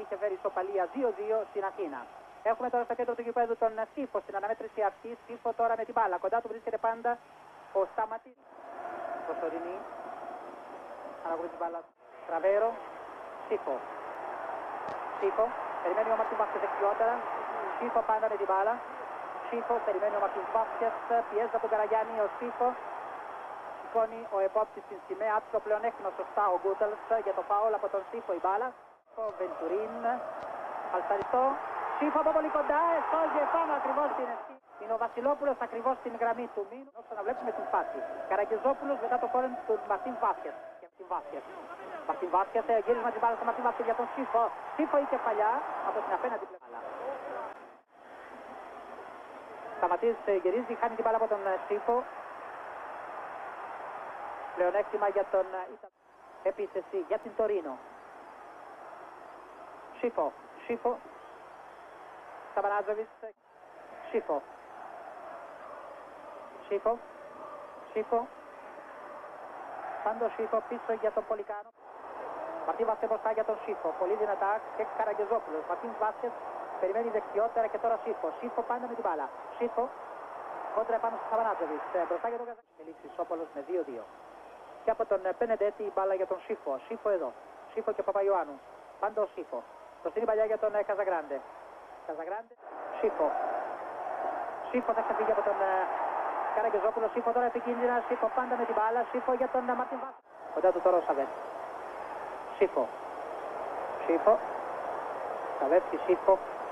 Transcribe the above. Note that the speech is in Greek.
είχε φέρει ισοπαλία 2-2 στην Αθήνα. Έχουμε τώρα στο κέντρο του γηπέδου τον Σύφο στην αναμέτρηση αυτή. Σύφο τώρα με την μπάλα. Κοντά του βρίσκεται πάντα ο Σταματής. Προσωρινή. Αναγωγή την μπάλα. Τραβέρο. Σύφο. Σύφο. Περιμένει ο Μαρτίν Βάσκες δεξιότερα. Σύφο πάντα με την μπάλα. Σύφο. Περιμένει ο Μαρτίν Βάσκες. Πιέζει από τον Καραγιάννη ο Σύφο. Σηκώνει ο επόπτης στην σημαία. Άπτυξε το πλεονέκτημα σωστά ο Γκούτελς για το φάουλ από τον Σύφο η μπάλα. Ο Βεντουρίν. Αλταριστό. Σύφο από πολύ κοντά. Εστόζε πάνω ακριβώς στην αιστή. Είναι ο Βασιλόπουλος ακριβώς στην γραμμή του μήνου. Όσο να βλέπουμε την φάση. Καραγκεζόπουλος μετά το κόρεν του Μαρτίν Βάσκες. Μαρτίν Βάσκες, γύρισμα την μπάλα στο Μαρτίν Βάσκες για τον Σύφο. Σύφο η κεφαλιά από την απέναντι πλευρά. Σταματής γυρίζει, χάνει την μπάλα από τον Σύφο. Πλεονέκτημα για τον επίθεση για την Τωρίνο. Σύφο, Σύφο. Σταμπανάτζοβιτς. Σύφο. Σύφο. Σύφο. Πάντο Σύφο πίσω για τον Πολυκάνο. Μαρτίν Βάσκες μπροστά για τον Σύφο. Πολύ δυνατά και Καραγκεζόπουλος. Μαρτίν Βάσκες περιμένει δεξιότερα και τώρα Σύφο. Σύφο πάντα με την μπάλα. Σύφο. Κόντρα πάνω στο Σταμπανάτζοβιτς. Μπροστά για τον Καζακστάνη. Λήξη Σόπολος με 2-2. Και από τον Πενεντέτη η μπάλα για τον Σύφο. Σύφο εδώ. Σύφο και Παπαϊωάννου. Πάντα ο Σύφο. Προστίνει παλιά για τον Καζαγκράντε. Καζαγκράντε. Σύφο. Σύφο θα ξεφύγει από τον Καραγκεζόπουλο. Σύφο τώρα επικίνδυνα. Σύφο πάντα με την μπάλα. Σύφο για τον Μαρτίν Βάσκες. Κοντά του τώρα ο Σαββέτ. Σύφο. Σύφο. Σαββέτ και Σύφο.